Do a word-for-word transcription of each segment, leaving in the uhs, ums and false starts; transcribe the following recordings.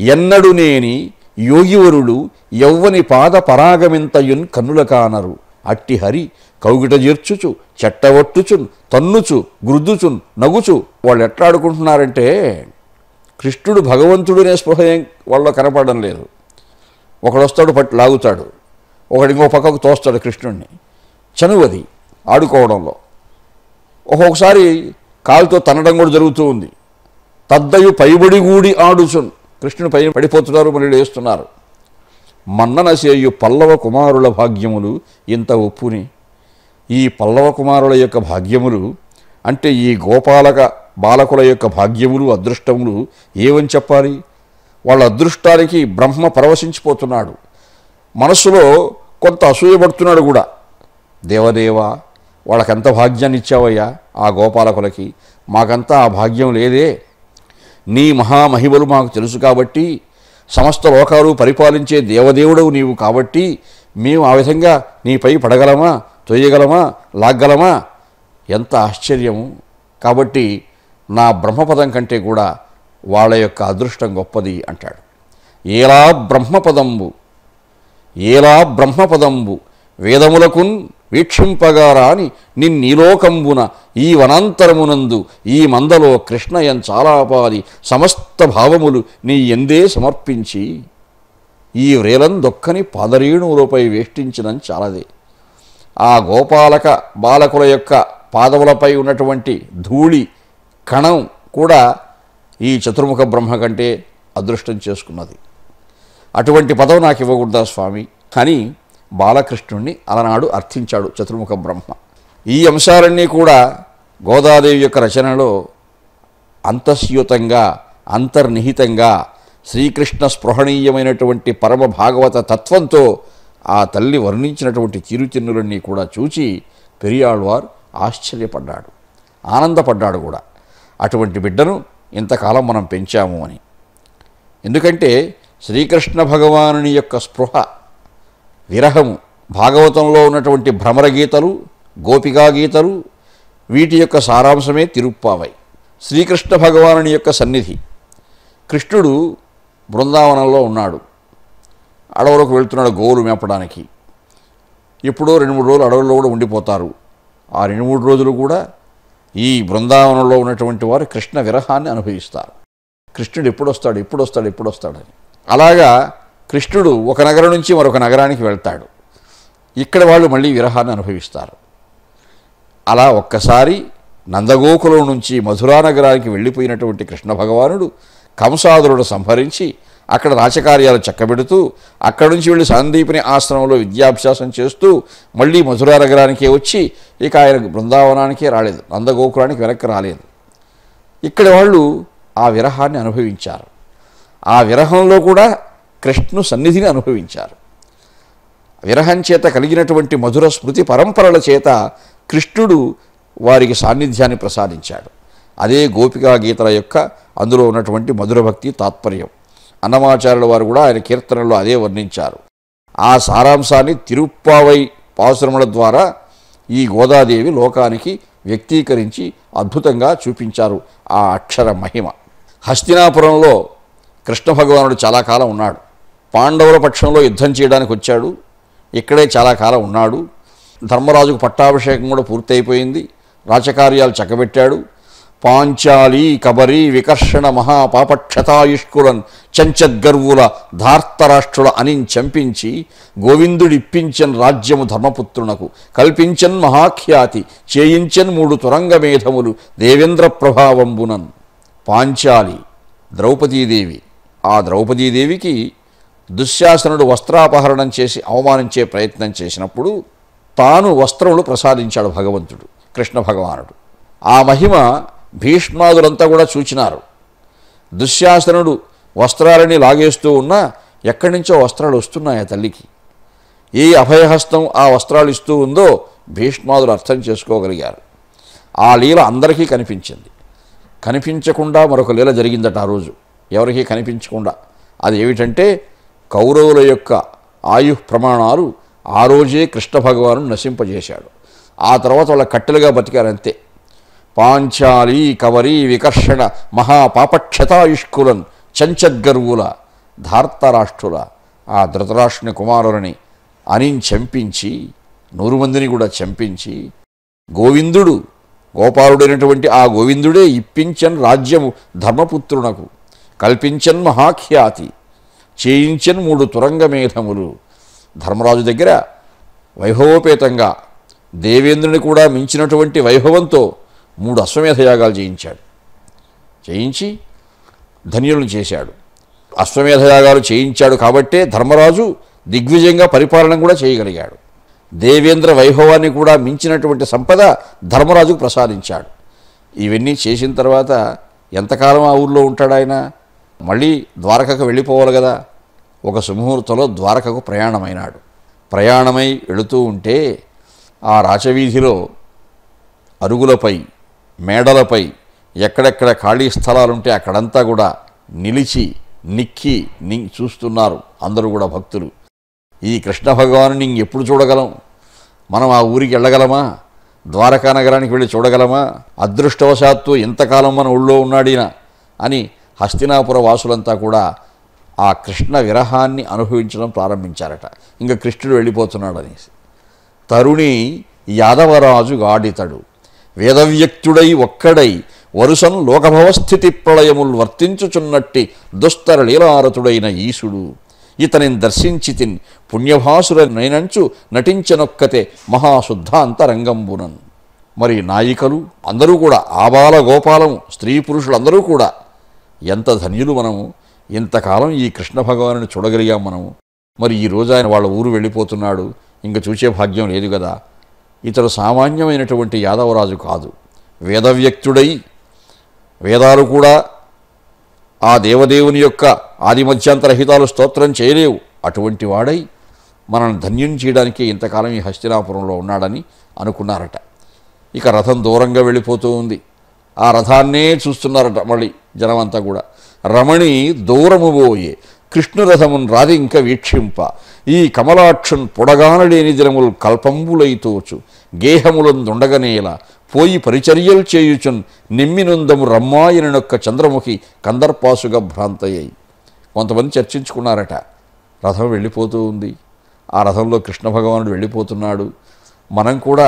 ఎన్నడు నేని యోగివరులు యౌవని పాద పరాగమింతయున్ కన్నుల కానరు అట్టి హరి కౌగిట చేర్చుచు చెట్టవట్టుచున్ తన్నుచు గుర్దుచున్ నగుచు వాళ్ళు ఎట్లా ఆడుకుంటున్నారంటే కృష్ణుడు భగవంతుడునే స్పృహ ఏం వాళ్ళలో కనపడడం లేదు. ఒకడు వస్తాడు పట్టు లాగుతాడు, ఒకటి ఇంకో పక్కకు తోస్తాడు కృష్ణుడిని. చనువది ఆడుకోవడంలో. ఒక్కొక్కసారి కాలుతో తన్నడం కూడా జరుగుతూ ఉంది. తద్దయు పైబడి గూడి ఆడుచున్ కృష్ణుని పై పడిపోతున్నారు, మళ్ళీ లేస్తున్నారు. మన్ననసేయు పల్లవ కుమారుల భాగ్యములు ఇంత ఒప్పుని. ఈ పల్లవ కుమారుల యొక్క భాగ్యములు అంటే ఈ గోపాలక బాలకుల యొక్క భాగ్యములు అదృష్టములు ఏమని చెప్పాలి? వాళ్ళ అదృష్టానికి బ్రహ్మ పరవశించిపోతున్నాడు. మనస్సులో కొంత అసూయపడుతున్నాడు కూడా. దేవదేవా, వాళ్ళకెంత భాగ్యాన్ని ఇచ్చావయ్యా ఆ గోపాలకులకి, మాకంతా ఆ భాగ్యం లేదే. నీ మహామహిమలు మాకు తెలుసు కాబట్టి, సమస్త లోకాలు పరిపాలించే దేవదేవుడవు నీవు కాబట్టి మేము ఆ విధంగా నీపై పడగలమా, తొయ్యగలమా, లాగ్గలమా? ఎంత ఆశ్చర్యము! కాబట్టి నా బ్రహ్మపదం కంటే కూడా వాళ్ళ యొక్క అదృష్టం గొప్పది అంటాడు. ఏలా బ్రహ్మపదంబు ఏలా బ్రహ్మపదంబు వేదములకున్ వీక్షింపగా రాని నిన్నీలోకంబున ఈ వనాంతరమునందు ఈ మందలో కృష్ణయం చాలాపాది సమస్త భావములు నీ ఎందే సమర్పించి ఈ వ్రేలందొక్కని పాదరేణువులపై వేష్టించినం చాలదే. ఆ గోపాలక బాలకుల యొక్క పాదములపై ఉన్నటువంటి ధూళి కణం కూడా ఈ చతుర్ముఖ బ్రహ్మ కంటే అదృష్టం చేసుకున్నది. అటువంటి పదవి నాకు ఇవ్వకూడదా స్వామి అని బాలకృష్ణుణ్ణి అలనాడు అర్థించాడు చతుర్ముఖ బ్రహ్మ. ఈ అంశాలన్నీ కూడా గోదాదేవి యొక్క రచనలో అంతస్యూతంగా అంతర్నిహితంగా శ్రీకృష్ణ స్పృహణీయమైనటువంటి పరమ భాగవత తత్వంతో ఆ తల్లి వర్ణించినటువంటి చిరుతిన్నులన్నీ కూడా చూచి పెరియాళ్వార్ ఆశ్చర్యపడ్డాడు, ఆనందపడ్డాడు కూడా. అటువంటి బిడ్డను ఇంతకాలం మనం పెంచాము అని. ఎందుకంటే శ్రీకృష్ణ భగవానుని యొక్క స్పృహ, విరహము, భాగవతంలో ఉన్నటువంటి భ్రమర గీతలు, గోపికా గీతలు, వీటి యొక్క సారాంశమే తిరుప్పావై. శ్రీకృష్ణ భగవానుని యొక్క సన్నిధి. కృష్ణుడు బృందావనంలో ఉన్నాడు, అడవులకు వెళ్తున్నాడు గోవులు మేపడానికి. ఎప్పుడో రెండు మూడు రోజులు అడవుల్లో కూడా ఉండిపోతారు. ఆ రెండు మూడు రోజులు కూడా ఈ బృందావనంలో ఉన్నటువంటి వారు కృష్ణ విరహాన్ని అనుభవిస్తారు. కృష్ణుడు ఎప్పుడు వస్తాడు ఎప్పుడు వస్తాడు ఎప్పుడు వస్తాడని. అలాగా కృష్ణుడు ఒక నగరం నుంచి మరొక నగరానికి వెళ్తాడు. ఇక్కడ వాళ్ళు మళ్ళీ విరహాన్ని అనుభవిస్తారు. అలా ఒక్కసారి నందగోకులం నుంచి మధురా నగరానికి వెళ్ళిపోయినటువంటి కృష్ణ భగవానుడు కంసాదురుడు సంహరించి అక్కడ రాచకార్యాలు చక్కబెడుతూ అక్కడి నుంచి వెళ్ళి సందీపిని ఆశ్రమంలో విద్యాభ్యాసం చేస్తూ మళ్ళీ మధురా నగరానికే వచ్చి ఇక ఆయన బృందావనానికే రాలేదు, నందగోకులానికి వెనక్కి రాలేదు. ఇక్కడ వాళ్ళు ఆ విరహాన్ని అనుభవించారు. ఆ విరహంలో కూడా కృష్ణు సన్నిధిని అనుభవించారు. విరహం చేత కలిగినటువంటి మధుర స్మృతి పరంపరల చేత కృష్ణుడు వారికి సాన్నిధ్యాన్ని ప్రసాదించాడు. అదే గోపికా గీతల యొక్క అందులో ఉన్నటువంటి మధుర భక్తి తాత్పర్యం. అన్నమాచార్యుల వారు కూడా ఆయన కీర్తనలో అదే వర్ణించారు. ఆ సారాంశాన్ని తిరుప్పావై పాసురముల ద్వారా ఈ గోదాదేవి లోకానికి వ్యక్తీకరించి అద్భుతంగా చూపించారు ఆ అక్షర మహిమ. హస్తినాపురంలో కృష్ణ భగవానుడు చాలా కాలం ఉన్నాడు. పాండవుల పక్షంలో యుద్ధం చేయడానికి వచ్చాడు. ఇక్కడే చాలా కాలం ఉన్నాడు. ధర్మరాజుకు పట్టాభిషేకం కూడా పూర్తయిపోయింది. రాచకార్యాలు చక్కబెట్టాడు. పాంచాలి కబరి వికర్షణ మహాపాపక్షతాయుష్కులన్ చంచద్గర్వుల ధార్తరాష్ట్రుల అనిన్ చంపించి గోవిందుడిప్పించన్ రాజ్యము ధర్మపుత్రునకు కల్పించన్ మహాఖ్యాతి చేయించన్ మూడు తురంగమేధములు దేవేంద్ర ప్రభావంబునన్. పాంచాలి ద్రౌపదీదేవి. ఆ ద్రౌపదీదేవికి దుశ్శాసనుడు వస్త్రాపహరణం చేసి అవమానించే ప్రయత్నం చేసినప్పుడు తాను వస్త్రములు ప్రసాదించాడు భగవంతుడు కృష్ణ భగవానుడు. ఆ మహిమ భీష్మాదులంతా కూడా చూచినారు. దుశ్శాసనుడు వస్త్రాలని లాగేస్తూ ఉన్నా ఎక్కడి నుంచో వస్త్రాలు వస్తున్నాయి ఆ తల్లికి. ఏ అభయహస్తం ఆ వస్త్రాలు ఇస్తూ ఉందో భీష్మాదులు అర్థం చేసుకోగలిగారు. ఆ లీల అందరికీ కనిపించింది. కనిపించకుండా మరొక లీల జరిగిందట ఆ రోజు, ఎవరికీ కనిపించకుండా. అది ఏమిటంటే కౌరవుల యొక్క ఆయు ప్రమాణాలు ఆ రోజే కృష్ణ భగవాను నశింపజేశాడు. ఆ తర్వాత వాళ్ళ కట్టెలుగా బతికారంతే. పాంచాలి కవరి వికర్షణ మహాపాపక్షతాయుష్కులన్ చంచద్గర్వుల ధార్తరాష్ట్రుల ఆ ధృతరాష్ట్రుని కుమారులని అనిని చంపించి నూరు మందిని కూడా చంపించి గోవిందుడు గోపాలుడైనటువంటి ఆ గోవిందుడే ఇప్పించన్ రాజ్యము ధర్మపుత్రునకు కల్పించన్ మహాఖ్యాతి చేయించన్ మూడు తురంగమేధములు. ధర్మరాజు దగ్గర వైభవోపేతంగా దేవేంద్రుని కూడా మించినటువంటి వైభవంతో మూడు అశ్వమేధయాగాలు చేయించాడు. చేయించి ధన్యులను చేశాడు. అశ్వమేధయాగాలు చేయించాడు కాబట్టే ధర్మరాజు దిగ్విజయంగా పరిపాలన కూడా చేయగలిగాడు. దేవేంద్ర వైభవాన్ని కూడా మించినటువంటి సంపద ధర్మరాజుకు ప్రసాదించాడు. ఇవన్నీ చేసిన తర్వాత ఎంతకాలం ఆ ఊళ్ళో ఉంటాడు ఆయన? మళ్ళీ ద్వారకకు వెళ్ళిపోవాలి కదా. ఒక సుముహూర్తంలో ద్వారకకు ప్రయాణమైనాడు. ప్రయాణమై వెళుతూ ఉంటే ఆ రాచవీధిలో అరుగులపై మేడలపై ఎక్కడెక్కడ ఖాళీ స్థలాలుంటే అక్కడంతా కూడా నిలిచి నిక్కి ని చూస్తున్నారు అందరూ కూడా భక్తులు. ఈ కృష్ణ భగవాను ఎప్పుడు చూడగలం? మనం ఆ ఊరికి వెళ్ళగలమా? ద్వారకా నగరానికి వెళ్ళి చూడగలమా? అదృష్టవశాత్తు ఎంతకాలం మన ఊళ్ళో ఉన్నాడినా అని హస్తినాపుర వాసులంతా కూడా ఆ కృష్ణ విరహాన్ని అనుభవించడం ప్రారంభించారట. ఇంకా కృష్ణుడు వెళ్ళిపోతున్నాడు అనేసి. తరుణి యాదవరాజు గాడితడు వేదవ్యక్తుడై ఒక్కడై వరుసను లోకభవస్థితి ప్రళయములు వర్తించుచున్నట్టి దుస్తర లీలారతుడైన ఈశుడు ఇతనిని దర్శించితిన్ పుణ్యభాసుర నైనంచు నటించనొక్కతే మహాశుద్ధాంతరంగంబునన్. మరి నాయికలు అందరూ కూడా ఆబాల గోపాలము స్త్రీ పురుషులందరూ కూడా ఎంత ధన్యులు మనము. ఇంతకాలం ఈ కృష్ణ భగవానుని చూడగలిగాం మనము. మరి ఈరోజు ఆయన వాళ్ళ ఊరు వెళ్ళిపోతున్నాడు. ఇంక చూసే భాగ్యం లేదు కదా. ఇతడు సామాన్యమైనటువంటి యాదవరాజు కాదు. వేదవ్యక్తుడై వేదాలు కూడా ఆ దేవదేవుని యొక్క ఆదిమధ్యాంతరహితాలు స్తోత్రం చేయలేవు. అటువంటి వాడై మనల్ని ధన్యం చేయడానికి ఇంతకాలం ఈ హస్తినాపురంలో ఉన్నాడని అనుకున్నారట. ఇక రథం దూరంగా వెళ్ళిపోతూ ఉంది. ఆ రథాన్నే చూస్తున్నారట మళ్ళీ జనమంతా కూడా. రమణి దూరము పోయే కృష్ణురథమున్ రాధింక వీక్షింప ఈ కమలాక్షున్ పొడగానలేని దినములు కల్పంబులైతోచు గేహములందుండగనేల పోయి పరిచర్యలు చేయుచున్ నిమ్మినుందము రమ్మాయనొక్క చంద్రముఖి కందర్పాసుగా భ్రాంతయ్యాయి. కొంతమంది చర్చించుకున్నారట. రథం వెళ్ళిపోతూ ఉంది. ఆ రథంలో కృష్ణ భగవానుడు వెళ్ళిపోతున్నాడు. మనం కూడా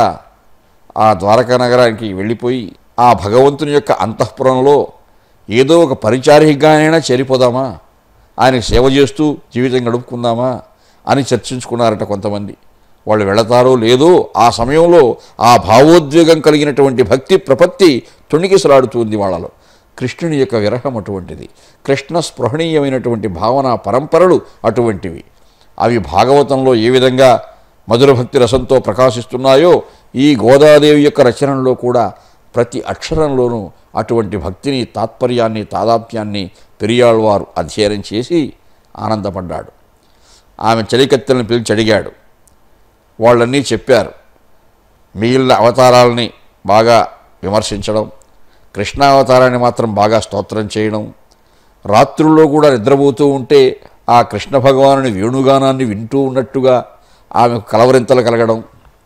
ఆ ద్వారకా నగరానికి వెళ్ళిపోయి ఆ భగవంతుని యొక్క అంతఃపురంలో ఏదో ఒక పరిచారికగానైనా చేరిపోదామా, ఆయనకు సేవ చేస్తూ జీవితం గడుపుకుందామా అని చర్చించుకున్నారట కొంతమంది. వాళ్ళు వెళతారో లేదో ఆ సమయంలో ఆ భావోద్వేగం కలిగినటువంటి భక్తి ప్రపత్తి తొణికిసలాడుతుంది వాళ్ళలో. కృష్ణుని యొక్క విరహం అటువంటిది. కృష్ణ స్పృహణీయమైనటువంటి భావన పరంపరలు అటువంటివి. అవి భాగవతంలో ఏ విధంగా మధుర భక్తి రసంతో ప్రకాశిస్తున్నాయో ఈ గోదాదేవి యొక్క రచనలో కూడా ప్రతి అక్షరంలోనూ అటువంటి భక్తిని తాత్పర్యాన్ని తాదాప్యాన్ని పెరియాళ్వారు అధ్యయనం చేసి ఆనందపడ్డాడు. ఆమె చలికత్తెలను పిలిచి అడిగాడు. వాళ్ళన్నీ చెప్పారు. మిగిలిన అవతారాలని బాగా విమర్శించడం, కృష్ణావతారాన్ని మాత్రం బాగా స్తోత్రం చేయడం, రాత్రుల్లో కూడా నిద్రపోతూ ఉంటే ఆ కృష్ణ భగవానుని వేణుగానాన్ని వింటూ ఉన్నట్టుగా ఆమెకు కలవరింతలు కలగడం,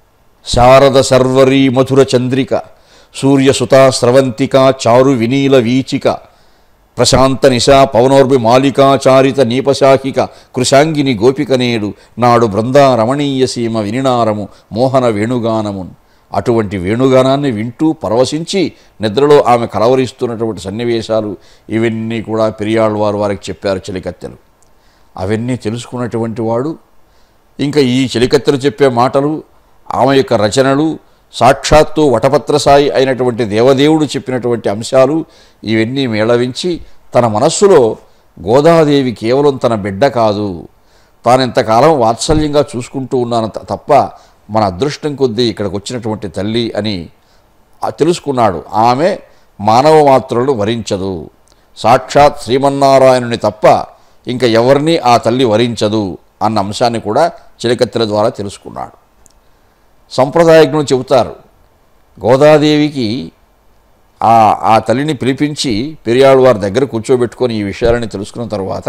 శారద సర్వరీ మధుర చంద్రిక సూర్యసుతా స్రవంతిక చారు వినీల వీచిక ప్రశాంత నిశా పవనోర్భి మాలికాచారిత నీపశాఖిక కృశాంగిని గోపికనేడు నాడు బృందా రమణీయ సీమ వినినారము మోహన వేణుగానమున్. అటువంటి వేణుగానాన్ని వింటూ పరవశించి నిద్రలో ఆమె కలవరిస్తున్నటువంటి సన్నివేశాలు ఇవన్నీ కూడా పెరియాళ్వారు వారికి చెప్పారు చెలికత్తెలు. అవన్నీ తెలుసుకున్నటువంటి వాడు ఇంకా ఈ చెలికత్తెలు చెప్పే మాటలు, ఆమె యొక్క రచనలు, సాక్షాత్తు వటపత్రసాయి అయినటువంటి దేవదేవుడు చెప్పినటువంటి అంశాలు ఇవన్నీ మేళవించి తన మనస్సులో గోదాదేవి కేవలం తన బిడ్డ కాదు, తానెంతకాలం వాత్సల్యంగా చూసుకుంటూ ఉన్నాను తప్ప మన అదృష్టం కొద్దీ ఇక్కడికి వచ్చినటువంటి తల్లి అని తెలుసుకున్నాడు. ఆమె మానవ మాత్రులను వరించదు, సాక్షాత్ శ్రీమన్నారాయణుని తప్ప ఇంకా ఎవరిని ఆ తల్లి వరించదు అన్న అంశాన్ని కూడా చిలకత్తెల ద్వారా తెలుసుకున్నాడు. సంప్రదాయజ్ఞులు చెబుతారు, గోదాదేవికి ఆ ఆ తల్లిని పిలిపించి పెరియాళ్వారి దగ్గర కూర్చోబెట్టుకొని ఈ విషయాలని తెలుసుకున్న తర్వాత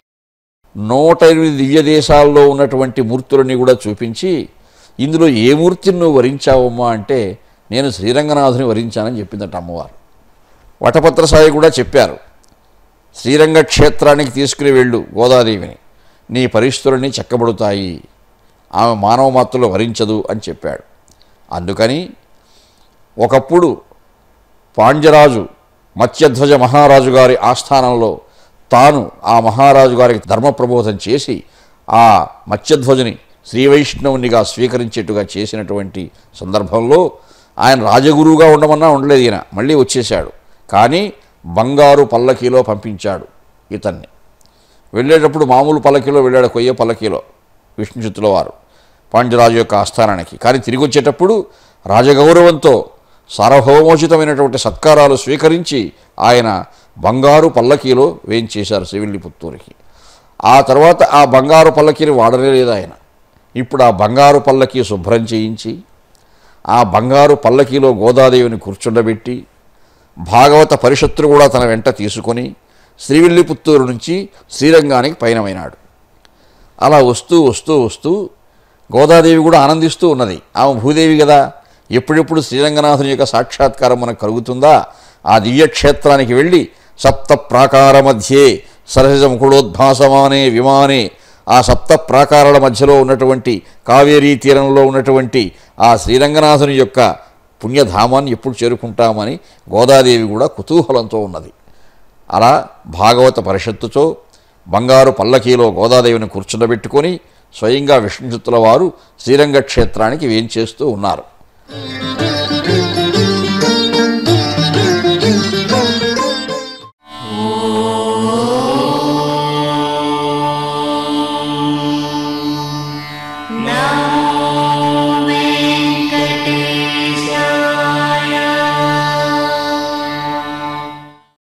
నూట ఎనిమిది దివ్య దేశాల్లో ఉన్నటువంటి మూర్తులని కూడా చూపించి ఇందులో ఏ మూర్తిని నువ్వు వరించావమ్మా అంటే నేను శ్రీరంగనాథుని వరించానని చెప్పిందట అమ్మవారు. వటపత్రసాయి కూడా చెప్పారు, శ్రీరంగ క్షేత్రానికి తీసుకుని వెళ్ళు గోదాదేవిని, నీ పరిస్థితులన్నీ చక్కబడుతాయి, ఆమె మానవ మాత్రలో వరించదు అని చెప్పాడు. అందుకని ఒకప్పుడు పాండ్యరాజు మత్స్యధ్వజ మహారాజు గారి ఆస్థానంలో తాను ఆ మహారాజు గారికి ధర్మప్రబోధం చేసి ఆ మత్స్యధ్వజుని శ్రీవైష్ణవునిగా స్వీకరించేట్టుగా చేసినటువంటి సందర్భంలో ఆయన రాజగురువుగా ఉండమన్నా ఉండలేదు, ఈయన మళ్ళీ వచ్చేశాడు. కానీ బంగారు పల్లకీలో పంపించాడు ఇతన్ని. వెళ్ళేటప్పుడు మామూలు పల్లకీలో వెళ్ళాడు, కొయ్య పల్లకీలో విష్ణుచిత్తుల వారు పాండ్యరాజు యొక్క ఆస్థానానికి. కానీ తిరిగి వచ్చేటప్పుడు రాజగౌరవంతో సార్వభౌమోచితమైనటువంటి సత్కారాలు స్వీకరించి ఆయన బంగారు పల్లకీలో వేయించేశారు శ్రీవిల్లిపుత్తూరికి. ఆ తర్వాత ఆ బంగారు పల్లకీని వాడనే లేదు ఆయన. ఇప్పుడు ఆ బంగారు పల్లకీ శుభ్రం చేయించి ఆ బంగారు పల్లకీలో గోదాదేవిని కూర్చుండబెట్టి భాగవత పరిషత్తును కూడా తన వెంట తీసుకొని శ్రీవిల్లిపుత్తూరు నుంచి శ్రీరంగానికి పయనమైనాడు. అలా వస్తూ వస్తూ వస్తూ గోదాదేవి కూడా ఆనందిస్తూ ఉన్నది. ఆమె భూదేవి కదా, ఎప్పుడెప్పుడు శ్రీరంగనాథుని యొక్క సాక్షాత్కారం మనకు కలుగుతుందా, ఆ దివ్యక్షేత్రానికి వెళ్ళి సప్త ప్రాకార మధ్యే సరస ముకుళోద్భాసమానే విమానే, ఆ సప్త ప్రాకారాల మధ్యలో ఉన్నటువంటి కావేరీ తీరంలో ఉన్నటువంటి ఆ శ్రీరంగనాథుని యొక్క పుణ్యధామాన్ని ఎప్పుడు చేరుకుంటామని గోదాదేవి కూడా కుతూహలంతో ఉన్నది. అలా భాగవత పరిషత్తుతో బంగారు పల్లకీలో గోదాదేవిని కూర్చుండబెట్టుకొని స్వయంగా విష్ణుచిత్తుల వారు శ్రీరంగ క్షేత్రానికి వేంచేస్తూ ఉన్నారు.